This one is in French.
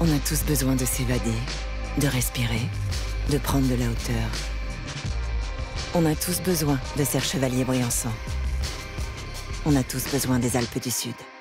On a tous besoin de s'évader, de respirer, de prendre de la hauteur. On a tous besoin de Serre Chevalier Briançon. On a tous besoin des Alpes du Sud.